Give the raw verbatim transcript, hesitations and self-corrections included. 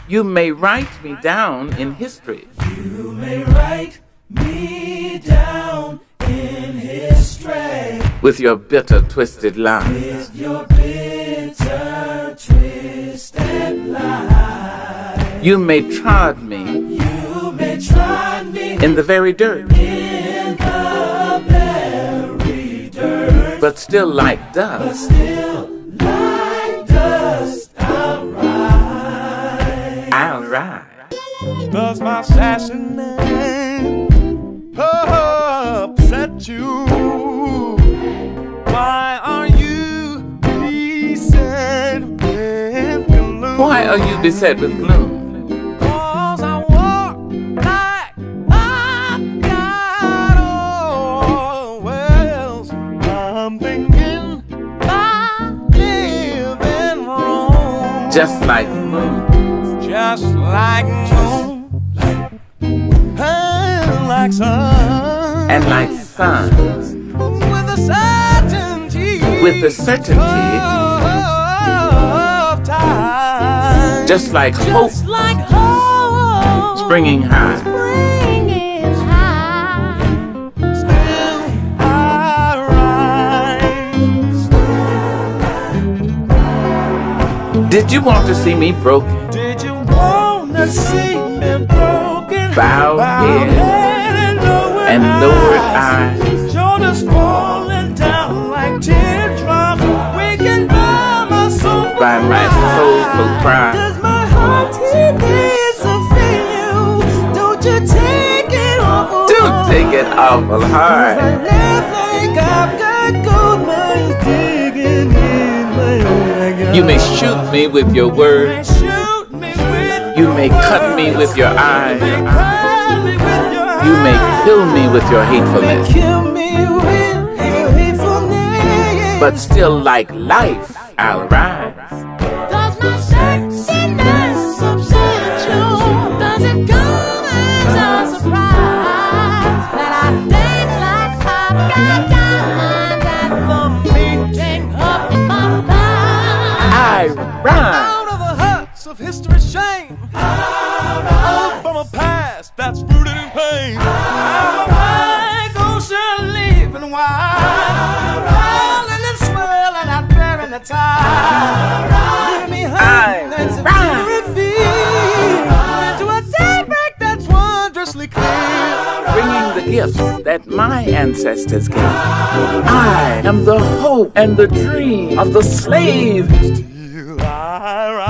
You may write me down in history. You may write me down in history. With your bitter, twisted lies. With your bitter, twisted lies. You may trod me. You may trod me in the very dirt. In the very dirt. But still like dust. But still like dust. I'll rise. I'll rise. Does my sassiness upset you? Why are you beset with gloom? Why are you beset with gloom? Cause I walk like I've got all wells. I'm thinking I'm living wrong. Just like the moon. Just like moon, and like sun, and like sun, with the certainty, with the certainty of time, just like hope, just like hope, springing high, springing high. Still I rise. Did you want to see me broken? Did you wanna see me broken? Bowed head and lowered, and lowered eyes, eyes. Shoulders falling down like teardrops. Waking by my soulful by my soulful cries. Does my haughtiness offend you? Don't you take it awful Don't take it awful hard. I live like I've got gold mines digging in my own. You may shoot me with your words. You may cut me with your eyes. You may kill me with your hatefulness. But still, like life, I'll rise. Does my sassiness upset you? Does it come as a surprise that I think like I've got diamonds at the meeting of my mind? I rise. Out of the huts of history's shame, out from a past that's rooted in pain. I'm a black ocean leaving wide, rolling and swirling out there in the tide. Leaving behind that's a weary field to a daybreak that's wondrously clear. Bringing the gifts that my ancestors gave. I am the hope and the dream of the slave. Still I rise.